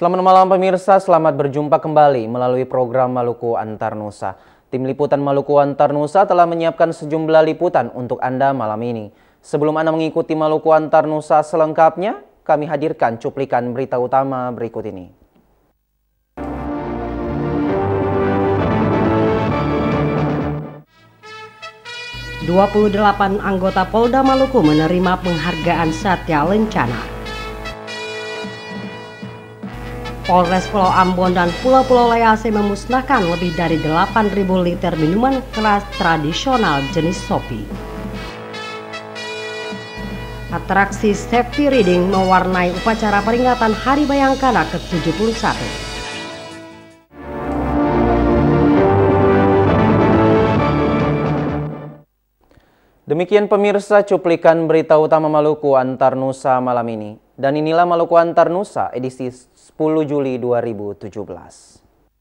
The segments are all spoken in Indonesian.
Selamat malam pemirsa, selamat berjumpa kembali melalui program Maluku Antar Nusa. Tim Liputan Maluku Antar Nusa telah menyiapkan sejumlah liputan untuk Anda malam ini. Sebelum Anda mengikuti Maluku Antar Nusa selengkapnya, kami hadirkan cuplikan berita utama berikut ini. "28 anggota Polda Maluku menerima penghargaan Satya Lencana. Polres Pulau Ambon dan Pulau-Pulau Lease memusnahkan lebih dari 8.000 liter minuman keras tradisional jenis Sopi. Atraksi safety reading mewarnai upacara peringatan Hari Bayangkara ke-71. Demikian pemirsa cuplikan berita utama Maluku Antar Nusa malam ini. Dan inilah Maluku Antar Nusa edisi 10 Juli 2017.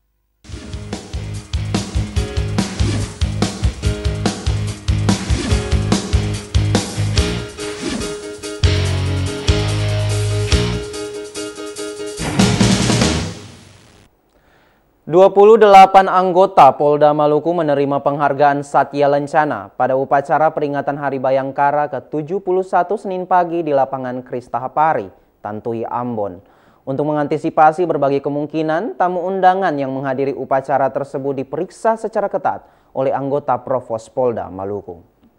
"28 anggota Polda Maluku menerima penghargaan Satya Lencana pada upacara peringatan Hari Bayangkara ke-71 Senin pagi di lapangan Kristahapari, Tantui, Ambon. Untuk mengantisipasi berbagai kemungkinan, tamu undangan yang menghadiri upacara tersebut diperiksa secara ketat oleh anggota Provos Polda Maluku.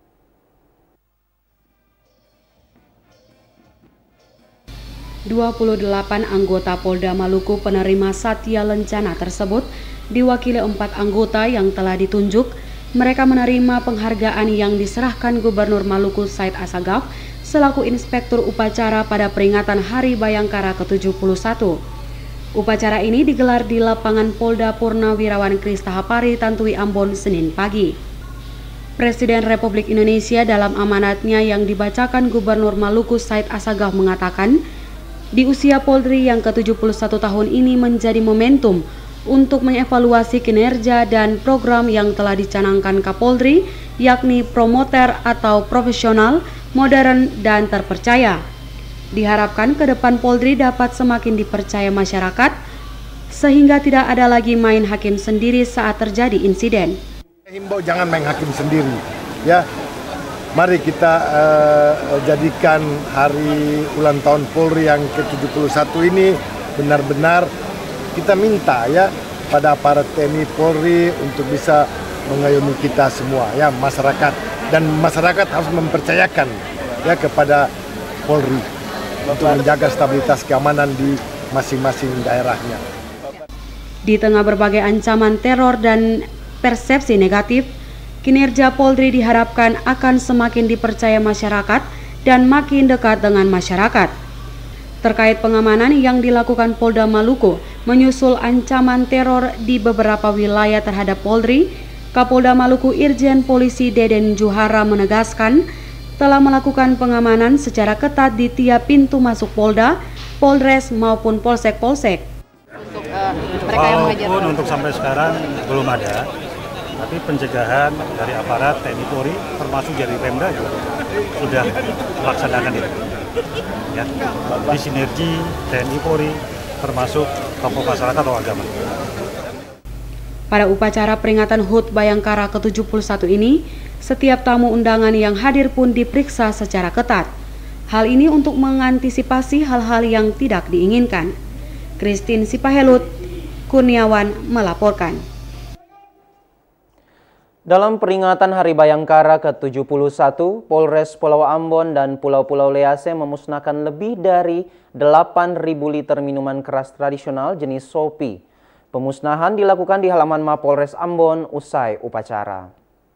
"28 anggota Polda Maluku penerima Satya Lencana tersebut diwakili 4 anggota yang telah ditunjuk. Mereka menerima penghargaan yang diserahkan Gubernur Maluku Said Assagaf selaku Inspektur Upacara pada peringatan Hari Bayangkara ke-71. Upacara ini digelar di lapangan Polda Purnawirawan Kristahapari, Tantui, Ambon, Senin pagi. Presiden Republik Indonesia dalam amanatnya yang dibacakan Gubernur Maluku Said Assagaf mengatakan, di usia Polri yang ke-71 tahun ini menjadi momentum untuk mengevaluasi kinerja dan program yang telah dicanangkan Kapolri, yakni promoter atau profesional, modern, dan terpercaya. Diharapkan ke depan Polri dapat semakin dipercaya masyarakat, sehingga tidak ada lagi main hakim sendiri saat terjadi insiden. Himbau jangan main hakim sendiri, ya. Mari kita jadikan hari ulang tahun Polri yang ke-71 ini benar-benar kita minta ya pada aparat TNI Polri untuk bisa mengayomi kita semua ya, masyarakat, dan masyarakat harus mempercayakan ya kepada Polri untuk menjaga stabilitas keamanan di masing-masing daerahnya. Di tengah berbagai ancaman teror dan persepsi negatif, kinerja Polri diharapkan akan semakin dipercaya masyarakat dan makin dekat dengan masyarakat. Terkait pengamanan yang dilakukan Polda Maluku menyusul ancaman teror di beberapa wilayah terhadap Polri, Kapolda Maluku Irjen Polisi Deden Juhara menegaskan telah melakukan pengamanan secara ketat di tiap pintu masuk Polda, Polres maupun Polsek-Polsek. Untuk mereka yang mengajar. Untuk sampai sekarang belum ada. Tapi pencegahan dari aparat TNI Polri termasuk dari Pemda juga sudah melaksanakan itu. Ya, di sinergi TNI Polri termasuk tokoh masyarakat atau agama. Pada upacara peringatan HUT Bayangkara ke-71 ini, setiap tamu undangan yang hadir pun diperiksa secara ketat. Hal ini untuk mengantisipasi hal-hal yang tidak diinginkan. Christine Sipahelut, Kurniawan melaporkan. Dalam peringatan Hari Bayangkara ke-71, Polres Pulau Ambon dan Pulau-Pulau Lease memusnahkan lebih dari 8.000 liter minuman keras tradisional jenis Sopi. Pemusnahan dilakukan di halaman Mapolres Ambon usai upacara.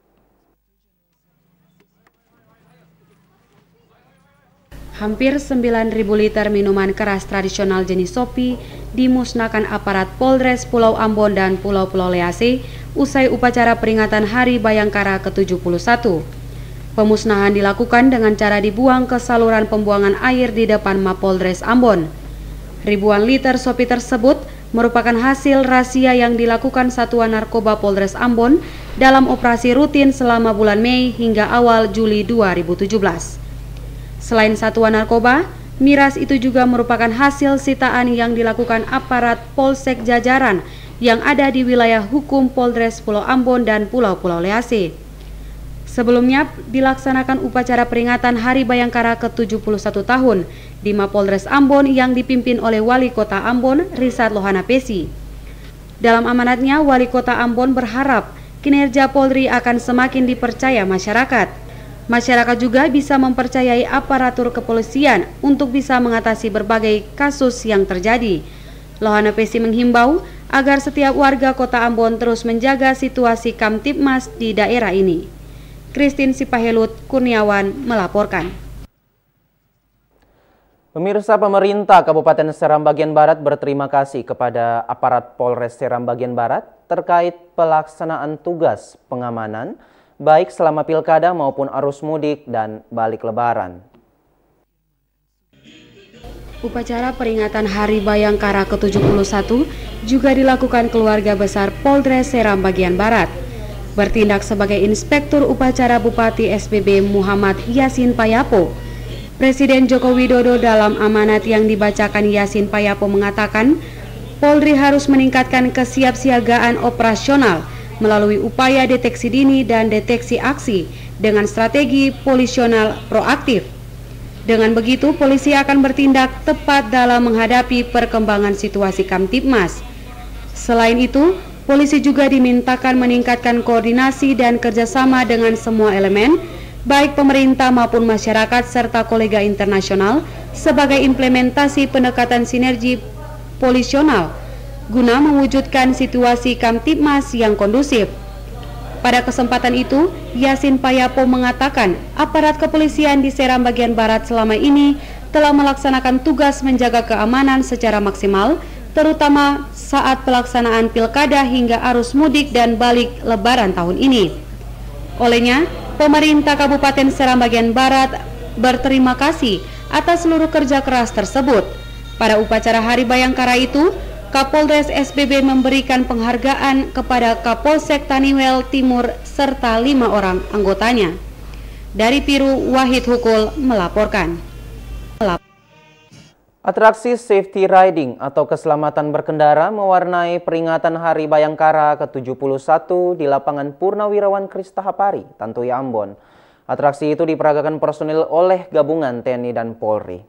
Hampir 9.000 liter minuman keras tradisional jenis Sopi dimusnahkan aparat Polres Pulau Ambon dan Pulau-Pulau Lease usai upacara peringatan Hari Bayangkara ke-71. Pemusnahan dilakukan dengan cara dibuang ke saluran pembuangan air di depan Mapolres Ambon. Ribuan liter Sopi tersebut merupakan hasil razia yang dilakukan Satuan Narkoba Polres Ambon dalam operasi rutin selama bulan Mei hingga awal Juli 2017. Selain Satuan Narkoba, Miras itu juga merupakan hasil sitaan yang dilakukan aparat Polsek jajaran yang ada di wilayah hukum Polres Pulau Ambon dan Pulau-Pulau Lease. Sebelumnya dilaksanakan upacara peringatan Hari Bayangkara ke-71 tahun di Mapolres Ambon yang dipimpin oleh Wali Kota Ambon, Risat Lohana Pesi. Dalam amanatnya, Wali Kota Ambon berharap kinerja Polri akan semakin dipercaya masyarakat. Masyarakat juga bisa mempercayai aparatur kepolisian untuk bisa mengatasi berbagai kasus yang terjadi. Lohana Pesi menghimbau agar setiap warga Kota Ambon terus menjaga situasi Kamtibmas di daerah ini. Christine Sipahelut Kurniawan melaporkan. Pemirsa, pemerintah Kabupaten Seram Bagian Barat berterima kasih kepada aparat Polres Seram Bagian Barat terkait pelaksanaan tugas pengamanan baik selama pilkada maupun arus mudik dan balik lebaran. Upacara peringatan Hari Bayangkara ke-71 juga dilakukan keluarga besar Polres Seram Bagian Barat. Bertindak sebagai Inspektur Upacara Bupati SBB Muhammad Yasin Payapo, Presiden Joko Widodo dalam amanat yang dibacakan Yasin Payapo mengatakan, Polri harus meningkatkan kesiapsiagaan operasional melalui upaya deteksi dini dan deteksi aksi dengan strategi polisional proaktif. Dengan begitu, polisi akan bertindak tepat dalam menghadapi perkembangan situasi Kamtibmas. Selain itu, polisi juga dimintakan meningkatkan koordinasi dan kerjasama dengan semua elemen, baik pemerintah maupun masyarakat serta kolega internasional, sebagai implementasi pendekatan sinergi polisional guna mewujudkan situasi Kamtibmas yang kondusif. Pada kesempatan itu, Yasin Payapo mengatakan aparat kepolisian di Seram Bagian Barat selama ini telah melaksanakan tugas menjaga keamanan secara maksimal, terutama saat pelaksanaan pilkada hingga arus mudik dan balik lebaran tahun ini. Olehnya, pemerintah Kabupaten Seram Bagian Barat berterima kasih atas seluruh kerja keras tersebut. Pada upacara Hari Bayangkara itu, Kapolres SBB memberikan penghargaan kepada Kapolsek Taniwel Timur serta 5 orang anggotanya. Dari Piru, Wahid Hukul melaporkan. Atraksi safety riding atau keselamatan berkendara mewarnai peringatan Hari Bayangkara ke-71 di lapangan Purnawirawan Kristahapari, Tantuy Ambon. Atraksi itu diperagakan personil oleh gabungan TNI dan Polri.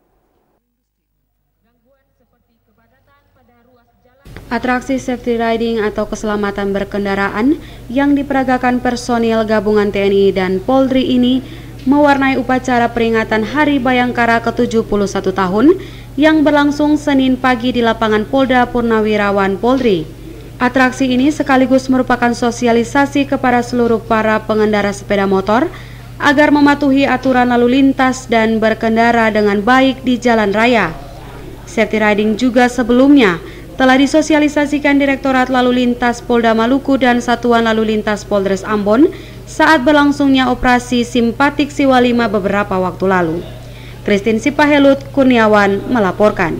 Atraksi safety riding atau keselamatan berkendaraan yang diperagakan personil gabungan TNI dan Polri ini mewarnai upacara peringatan Hari Bayangkara ke-71 tahun yang berlangsung Senin pagi di lapangan Polda Purnawirawan Polri. Atraksi ini sekaligus merupakan sosialisasi kepada seluruh para pengendara sepeda motor agar mematuhi aturan lalu lintas dan berkendara dengan baik di jalan raya. Safety riding juga sebelumnya telah disosialisasikan Direktorat Lalu Lintas Polda Maluku dan Satuan Lalu Lintas Polres Ambon saat berlangsungnya operasi Simpatik Siwa 5 beberapa waktu lalu. Christine Sipahelut Kurniawan melaporkan.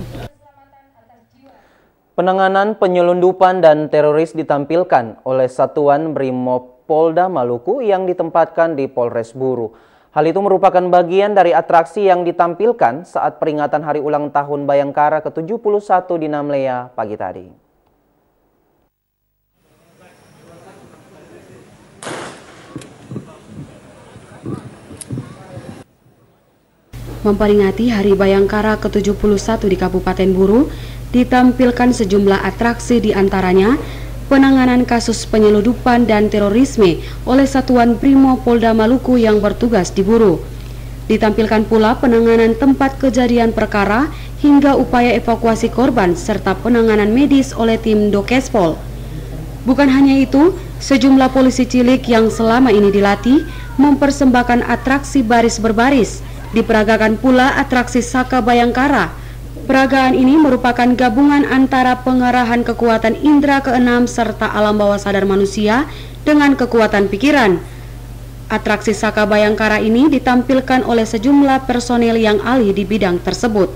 Penanganan penyelundupan dan teroris ditampilkan oleh Satuan Brimob Polda Maluku yang ditempatkan di Polres Buru. Hal itu merupakan bagian dari atraksi yang ditampilkan saat peringatan Hari Ulang Tahun Bayangkara ke-71 di Namlea pagi tadi. Memperingati Hari Bayangkara ke-71 di Kabupaten Buru, ditampilkan sejumlah atraksi diantaranya penanganan kasus penyeludupan dan terorisme oleh Satuan Brimob Polda Maluku yang bertugas di Buru. Ditampilkan pula penanganan tempat kejadian perkara hingga upaya evakuasi korban serta penanganan medis oleh tim Dokespol. Bukan hanya itu, sejumlah polisi cilik yang selama ini dilatih mempersembahkan atraksi baris berbaris. Diperagakan pula atraksi Saka Bayangkara. Peragaan ini merupakan gabungan antara pengerahan kekuatan indera keenam serta alam bawah sadar manusia dengan kekuatan pikiran. Atraksi Saka Bayangkara ini ditampilkan oleh sejumlah personil yang ahli di bidang tersebut.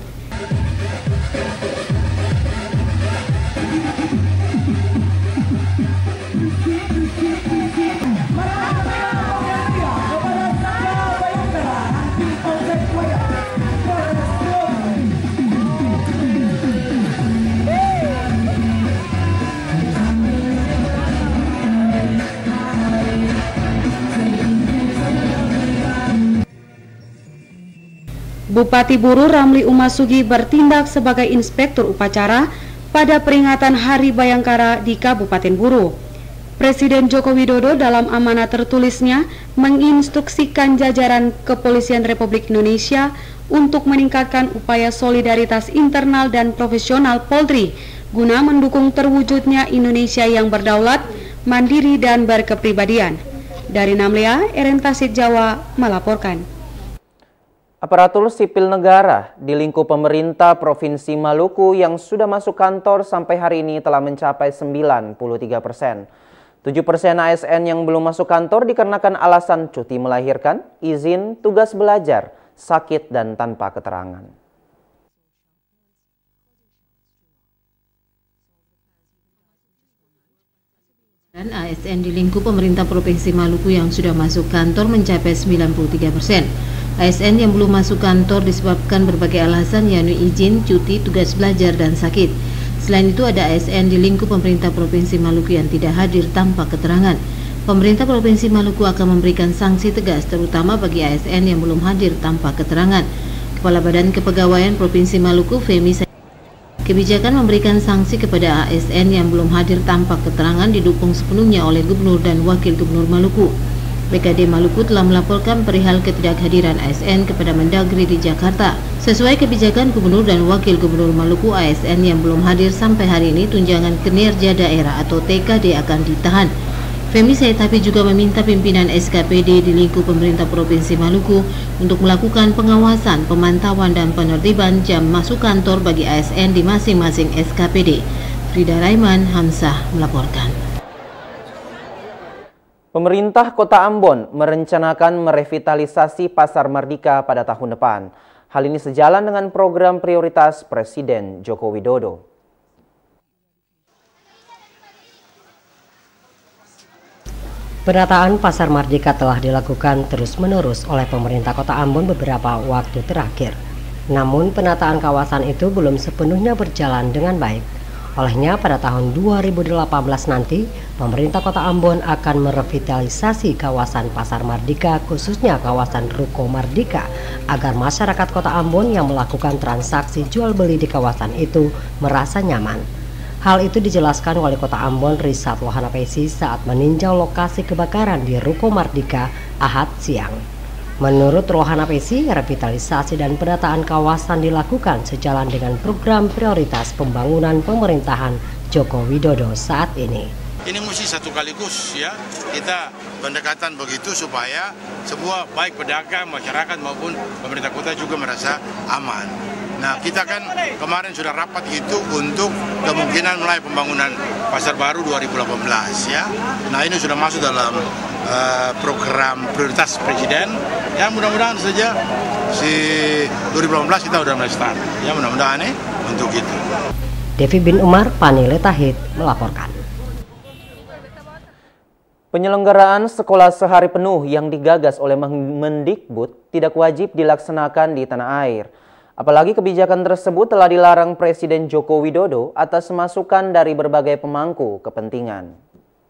Bupati Buru Ramli Umasugi bertindak sebagai inspektur upacara pada peringatan Hari Bayangkara di Kabupaten Buru. Presiden Joko Widodo dalam amanat tertulisnya menginstruksikan jajaran Kepolisian Republik Indonesia untuk meningkatkan upaya solidaritas internal dan profesional Polri guna mendukung terwujudnya Indonesia yang berdaulat, mandiri dan berkepribadian. Dari Namlia, Eren Tasid Jawa melaporkan. Aparatur sipil negara di lingkup pemerintah Provinsi Maluku yang sudah masuk kantor sampai hari ini telah mencapai 93%. 7% ASN yang belum masuk kantor dikarenakan alasan cuti melahirkan, izin, tugas belajar, sakit, dan tanpa keterangan. Dan ASN di lingkup pemerintah Provinsi Maluku yang sudah masuk kantor mencapai 93%. ASN yang belum masuk kantor disebabkan berbagai alasan, yakni izin, cuti, tugas belajar, dan sakit. Selain itu ada ASN di lingkup pemerintah Provinsi Maluku yang tidak hadir tanpa keterangan. Pemerintah Provinsi Maluku akan memberikan sanksi tegas terutama bagi ASN yang belum hadir tanpa keterangan. Kepala Badan Kepegawaian Provinsi Maluku, Femi Kebijakan memberikan sanksi kepada ASN yang belum hadir tanpa keterangan didukung sepenuhnya oleh Gubernur dan Wakil Gubernur Maluku. BKD Maluku telah melaporkan perihal ketidakhadiran ASN kepada Mendagri di Jakarta. Sesuai kebijakan Gubernur dan Wakil Gubernur Maluku, ASN yang belum hadir sampai hari ini tunjangan kinerja daerah atau TKD akan ditahan. Femi Saitapi juga meminta pimpinan SKPD di lingkup pemerintah Provinsi Maluku untuk melakukan pengawasan, pemantauan, dan penertiban jam masuk kantor bagi ASN di masing-masing SKPD. Frida Raiman Hamzah melaporkan. Pemerintah Kota Ambon merencanakan merevitalisasi Pasar Mardika pada tahun depan. Hal ini sejalan dengan program prioritas Presiden Joko Widodo. Penataan Pasar Mardika telah dilakukan terus-menerus oleh pemerintah Kota Ambon beberapa waktu terakhir. Namun penataan kawasan itu belum sepenuhnya berjalan dengan baik. Olehnya pada tahun 2018 nanti, pemerintah Kota Ambon akan merevitalisasi kawasan Pasar Mardika, khususnya kawasan Ruko Mardika, agar masyarakat Kota Ambon yang melakukan transaksi jual beli di kawasan itu merasa nyaman. Hal itu dijelaskan Wali Kota Ambon Risat Lohana Pesi saat meninjau lokasi kebakaran di Ruko Mardika Ahad siang. Menurut Rohana Pesi, revitalisasi dan penataan kawasan dilakukan sejalan dengan program prioritas pembangunan pemerintahan Joko Widodo saat ini. Ini mesti satu kaligus ya, kita pendekatan begitu supaya semua baik pedagang, masyarakat maupun pemerintah kota juga merasa aman. Nah, kita kan kemarin sudah rapat itu untuk kemungkinan mulai pembangunan Pasar Baru 2018 ya. Nah, ini sudah masuk dalam program prioritas Presiden. Ya, mudah-mudahan saja si 2018 kita udah mulai start. Ya, mudah-mudahan untuk itu. Devi bin Umar, Panile Tahid melaporkan. Penyelenggaraan sekolah sehari penuh yang digagas oleh Mendikbud tidak wajib dilaksanakan di tanah air. Apalagi kebijakan tersebut telah dilarang Presiden Joko Widodo atas masukan dari berbagai pemangku kepentingan.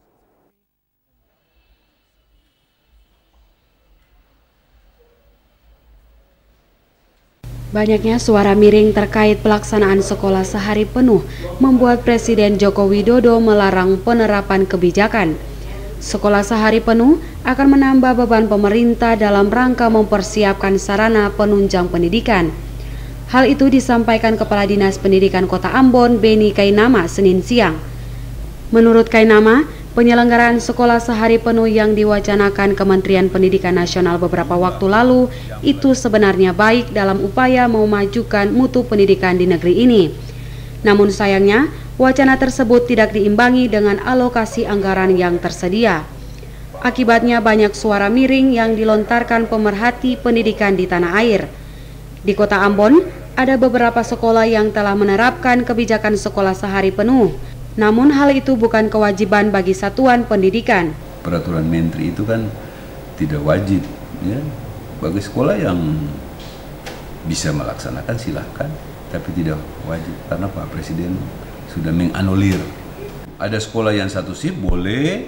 Banyaknya suara miring terkait pelaksanaan sekolah sehari penuh membuat Presiden Joko Widodo melarang penerapan kebijakan. Sekolah sehari penuh akan menambah beban pemerintah dalam rangka mempersiapkan sarana penunjang pendidikan. Hal itu disampaikan Kepala Dinas Pendidikan Kota Ambon, Beni Kainama, Senin siang. Menurut Kainama, penyelenggaraan sekolah sehari penuh yang diwacanakan Kementerian Pendidikan Nasional beberapa waktu lalu itu sebenarnya baik dalam upaya memajukan mutu pendidikan di negeri ini. Namun sayangnya, wacana tersebut tidak diimbangi dengan alokasi anggaran yang tersedia. Akibatnya banyak suara miring yang dilontarkan pemerhati pendidikan di tanah air. Di Kota Ambon, ada beberapa sekolah yang telah menerapkan kebijakan sekolah sehari penuh. Namun hal itu bukan kewajiban bagi satuan pendidikan. Peraturan Menteri itu kan tidak wajib, ya. Bagi sekolah yang bisa melaksanakan silahkan, tapi tidak wajib karena Pak Presiden sudah menganulir. Ada sekolah yang satu shift boleh,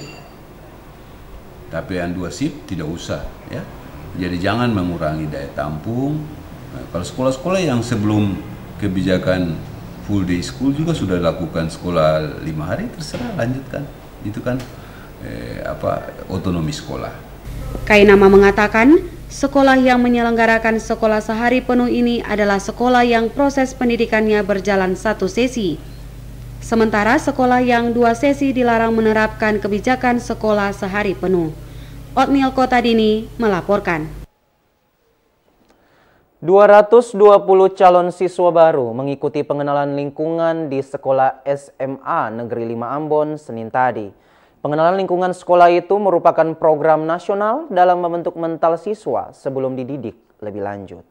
tapi yang dua shift tidak usah, ya. Jadi jangan mengurangi daya tampung Nah, kalau sekolah-sekolah yang sebelum kebijakan full day school juga sudah lakukan sekolah 5 hari, terserah lanjutkan. Itu kan otonomi sekolah. Kainama mengatakan, sekolah yang menyelenggarakan sekolah sehari penuh ini adalah sekolah yang proses pendidikannya berjalan 1 sesi. Sementara sekolah yang 2 sesi dilarang menerapkan kebijakan sekolah sehari penuh. Otniel Kotadini melaporkan. 220 calon siswa baru mengikuti pengenalan lingkungan di Sekolah SMA Negeri 5 Ambon Senin tadi. Pengenalan lingkungan sekolah itu merupakan program nasional dalam membentuk mental siswa sebelum dididik lebih lanjut.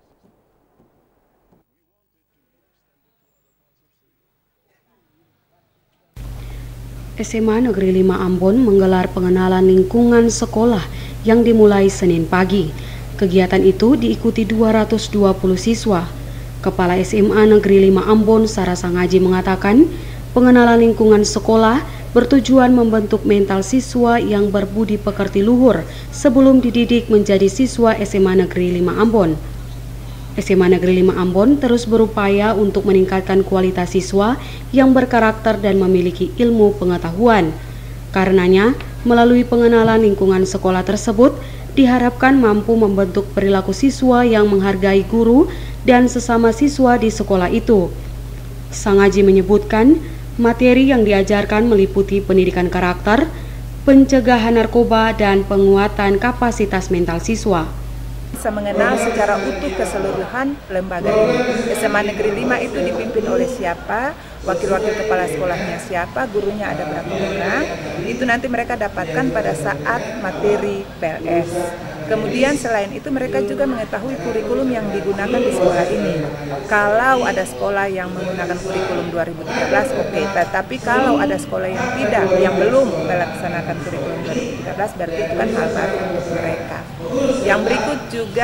SMA Negeri 5 Ambon menggelar pengenalan lingkungan sekolah yang dimulai Senin pagi. Kegiatan itu diikuti 220 siswa. Kepala SMA Negeri 5 Ambon, Sarah Sangaji mengatakan, pengenalan lingkungan sekolah bertujuan membentuk mental siswa yang berbudi pekerti luhur sebelum dididik menjadi siswa SMA Negeri 5 Ambon. SMA Negeri 5 Ambon terus berupaya untuk meningkatkan kualitas siswa yang berkarakter dan memiliki ilmu pengetahuan. Karenanya, melalui pengenalan lingkungan sekolah tersebut, diharapkan mampu membentuk perilaku siswa yang menghargai guru dan sesama siswa di sekolah itu. Sangaji menyebutkan, materi yang diajarkan meliputi pendidikan karakter, pencegahan narkoba, dan penguatan kapasitas mental siswa. Bisa mengenal secara utuh keseluruhan lembaga ini. SMA Negeri 5 itu dipimpin oleh siapa, wakil-wakil kepala sekolahnya siapa, gurunya ada berapa orang, itu nanti mereka dapatkan pada saat materi PLS. Kemudian selain itu mereka juga mengetahui kurikulum yang digunakan di sekolah ini. Kalau ada sekolah yang menggunakan kurikulum 2013, oke. Tetapi kalau ada sekolah yang tidak, yang belum melaksanakan kurikulum 2013, berarti itu kan hal baru untuk mereka. Yang berikut juga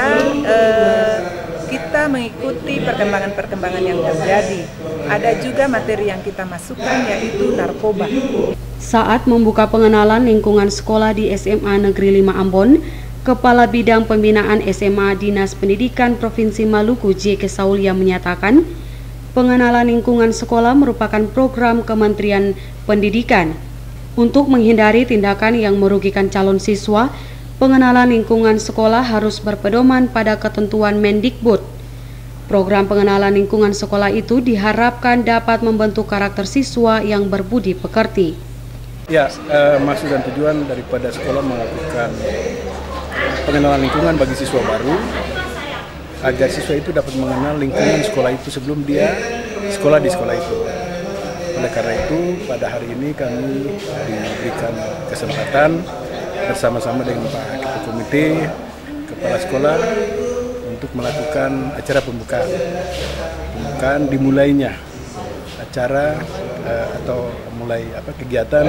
kita mengikuti perkembangan-perkembangan yang terjadi. Ada juga materi yang kita masukkan, yaitu narkoba. Saat membuka pengenalan lingkungan sekolah di SMA Negeri 5 Ambon, Kepala Bidang Pembinaan SMA Dinas Pendidikan Provinsi Maluku J. Kesaulia menyatakan, pengenalan lingkungan sekolah merupakan program Kementerian Pendidikan. Untuk menghindari tindakan yang merugikan calon siswa, pengenalan lingkungan sekolah harus berpedoman pada ketentuan Mendikbud. Program pengenalan lingkungan sekolah itu diharapkan dapat membentuk karakter siswa yang berbudi pekerti. Ya, maksud dan tujuan daripada sekolah melakukan pengenalan lingkungan bagi siswa baru, agar siswa itu dapat mengenal lingkungan sekolah itu sebelum dia sekolah di sekolah itu. Oleh karena itu, pada hari ini kami diberikan kesempatan bersama-sama dengan Pak Ketua Komite, Kepala Sekolah, untuk melakukan acara pembukaan. Pembukaan dimulainya acara atau mulai kegiatan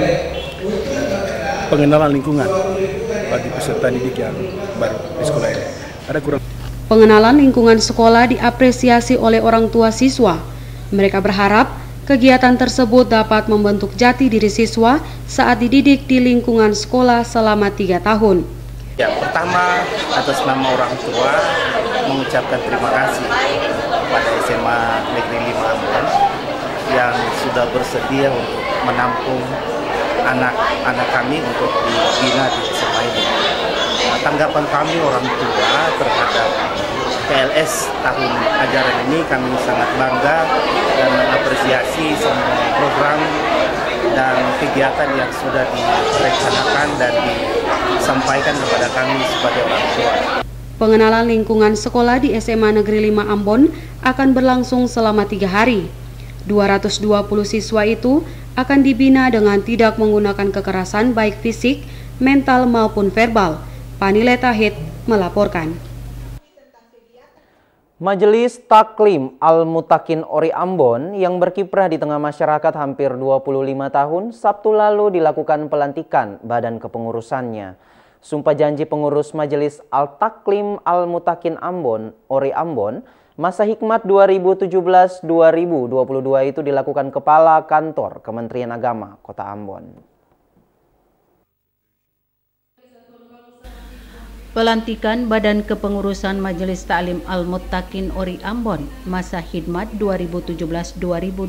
pengenalan lingkungan bagi peserta didik yang baru di sekolah ini. Pengenalan lingkungan sekolah diapresiasi oleh orang tua siswa. Mereka berharap kegiatan tersebut dapat membentuk jati diri siswa saat dididik di lingkungan sekolah selama 3 tahun. Ya, pertama atas nama orang tua mengucapkan terima kasih kepada SMA Negeri 5 Ambon yang sudah bersedia untuk menampung anak-anak kami untuk dibina di SMA ini. Tanggapan kami orang tua terhadap PLS tahun ajaran ini, kami sangat bangga dan mengapresiasi semua program dan kegiatan yang sudah direncanakan dan disampaikan kepada kami sebagai orang tua. Pengenalan lingkungan sekolah di SMA Negeri 5 Ambon akan berlangsung selama 3 hari. 220 siswa itu akan dibina dengan tidak menggunakan kekerasan baik fisik, mental maupun verbal. Panile Tahid melaporkan. Majelis Taklim Al-Mutakin Ori Ambon yang berkiprah di tengah masyarakat hampir 25 tahun, Sabtu lalu dilakukan pelantikan badan kepengurusannya. Sumpah janji pengurus Majelis Al-Taklim Al-Mutakin Ambon, Ori Ambon, masa hikmat 2017-2022 itu dilakukan Kepala Kantor Kementerian Agama Kota Ambon. Pelantikan Badan Kepengurusan Majelis Ta'lim Al-Muttaqin Ori Ambon masa khidmat 2017-2022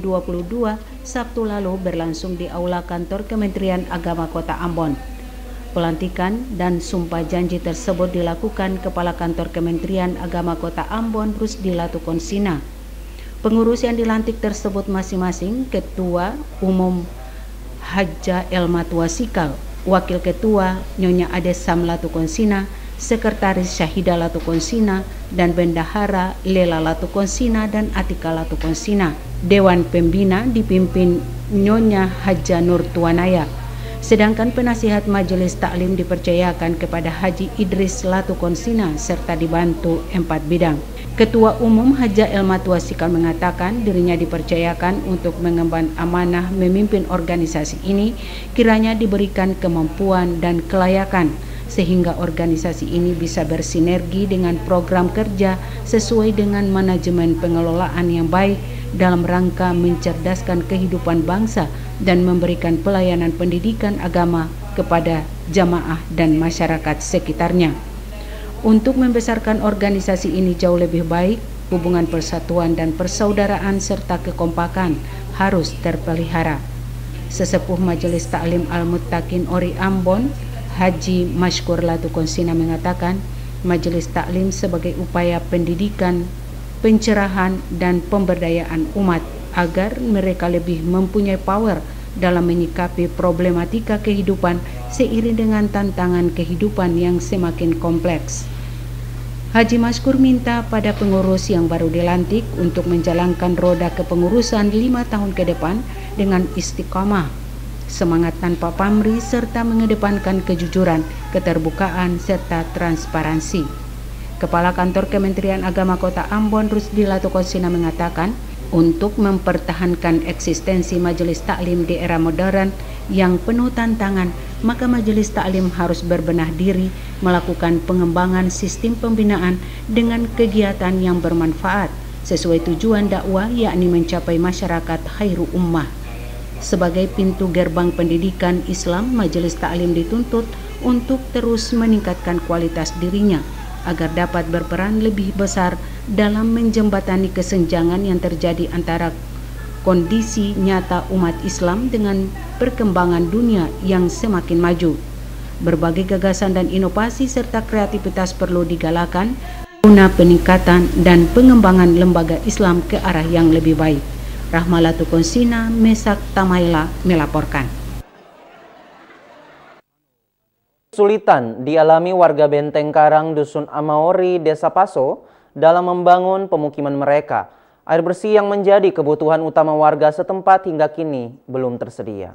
Sabtu lalu berlangsung di Aula Kantor Kementerian Agama Kota Ambon. Pelantikan dan sumpah janji tersebut dilakukan Kepala Kantor Kementerian Agama Kota Ambon Rusdi Latukonsina. Pengurus yang dilantik tersebut masing-masing Ketua Umum Hajja Elma Tuasikal, Wakil Ketua Nyonya Adesam Latukonsina, Sekretaris Syahida Latukonsina, dan Bendahara Lela Latukonsina dan Atika Latukonsina. Dewan Pembina dipimpin Nyonya Hajja Nur Tuanaya. Sedangkan penasihat Majelis Taklim dipercayakan kepada Haji Idris Latukonsina serta dibantu 4 bidang. Ketua Umum Hajja Elma Tuasikal mengatakan dirinya dipercayakan untuk mengemban amanah memimpin organisasi ini kiranya diberikan kemampuan dan kelayakan sehingga organisasi ini bisa bersinergi dengan program kerja sesuai dengan manajemen pengelolaan yang baik dalam rangka mencerdaskan kehidupan bangsa dan memberikan pelayanan pendidikan agama kepada jamaah dan masyarakat sekitarnya. Untuk membesarkan organisasi ini jauh lebih baik, hubungan persatuan dan persaudaraan serta kekompakan harus terpelihara. Sesepuh Majelis Taklim Al-Muttaqin Ori Ambon, Haji Mashkur Latukonsina mengatakan, Majelis Taklim sebagai upaya pendidikan, pencerahan, dan pemberdayaan umat agar mereka lebih mempunyai power dalam menyikapi problematika kehidupan seiring dengan tantangan kehidupan yang semakin kompleks. Haji Mashkur minta pada pengurus yang baru dilantik untuk menjalankan roda kepengurusan 5 tahun ke depan dengan istiqamah, semangat tanpa pamrih, serta mengedepankan kejujuran, keterbukaan, serta transparansi. Kepala Kantor Kementerian Agama Kota Ambon Rusdi Latukonsina mengatakan, untuk mempertahankan eksistensi Majelis Taklim di era modern yang penuh tantangan, maka Majelis Taklim harus berbenah diri melakukan pengembangan sistem pembinaan dengan kegiatan yang bermanfaat sesuai tujuan dakwah, yakni mencapai masyarakat khairu ummah. Sebagai pintu gerbang pendidikan Islam, Majelis Taklim dituntut untuk terus meningkatkan kualitas dirinya agar dapat berperan lebih besar dalam menjembatani kesenjangan yang terjadi antara kondisi nyata umat Islam dengan perkembangan dunia yang semakin maju. Berbagai gagasan dan inovasi serta kreativitas perlu digalakan guna peningkatan dan pengembangan lembaga Islam ke arah yang lebih baik. Rahma Latukonsina, Mesak Tamaila melaporkan. Kesulitan dialami warga Benteng Karang Dusun Amaori, Desa Paso dalam membangun pemukiman mereka. Air bersih yang menjadi kebutuhan utama warga setempat hingga kini belum tersedia.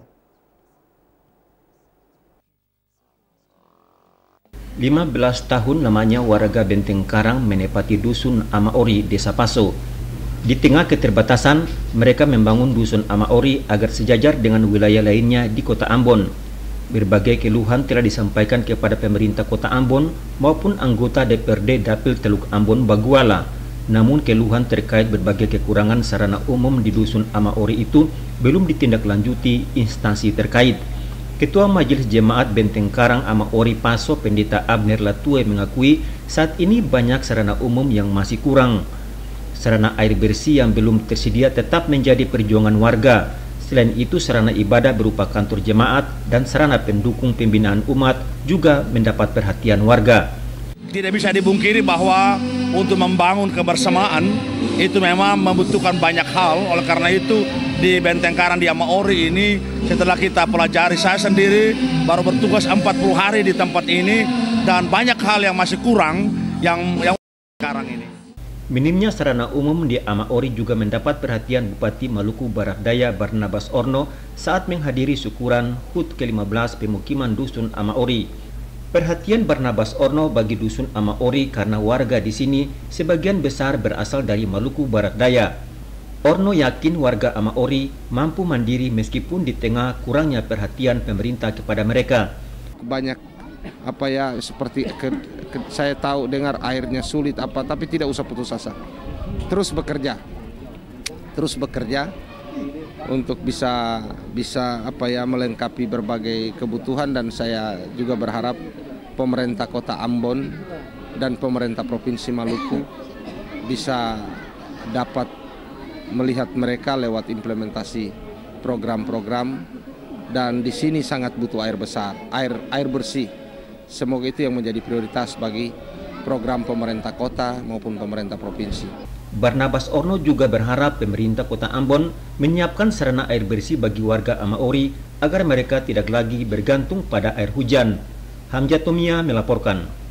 15 tahun lamanya warga Benteng Karang menempati Dusun Amaori, Desa Paso. Di tengah keterbatasan, mereka membangun Dusun Amaori agar sejajar dengan wilayah lainnya di Kota Ambon. Berbagai keluhan telah disampaikan kepada pemerintah Kota Ambon maupun anggota DPRD Dapil Teluk Ambon Baguala. Namun keluhan terkait berbagai kekurangan sarana umum di Dusun Amaori itu belum ditindaklanjuti instansi terkait. Ketua Majelis Jemaat Benteng Karang Amaori Paso Pendeta Abner Latue mengakui saat ini banyak sarana umum yang masih kurang. Sarana air bersih yang belum tersedia tetap menjadi perjuangan warga. Selain itu, sarana ibadah berupa kantor jemaat dan sarana pendukung pembinaan umat juga mendapat perhatian warga. Tidak bisa dibungkiri bahwa untuk membangun kebersamaan itu memang membutuhkan banyak hal. Oleh karena itu di Benteng Karang di Amaori ini setelah kita pelajari, saya sendiri baru bertugas 40 hari di tempat ini dan banyak hal yang masih kurang yang sekarang ini. Minimnya sarana umum di Amaori juga mendapat perhatian Bupati Maluku Barat Daya Barnabas Orno saat menghadiri syukuran HUT ke-15 pemukiman Dusun Amaori. Perhatian Barnabas Orno bagi Dusun Amaori karena warga di sini sebagian besar berasal dari Maluku Barat Daya. Orno yakin warga Amaori mampu mandiri meskipun di tengah kurangnya perhatian pemerintah kepada mereka. Banyak seperti saya tahu dengar airnya sulit tapi tidak usah putus asa. Terus bekerja untuk bisa melengkapi berbagai kebutuhan, dan saya juga berharap pemerintah Kota Ambon dan pemerintah Provinsi Maluku bisa dapat melihat mereka lewat implementasi program-program, dan di sini sangat butuh air besar, air bersih. Semoga itu yang menjadi prioritas bagi program pemerintah kota maupun pemerintah provinsi. Barnabas Orno juga berharap pemerintah Kota Ambon menyiapkan sarana air bersih bagi warga Amaori agar mereka tidak lagi bergantung pada air hujan. Hamzah Tomia melaporkan.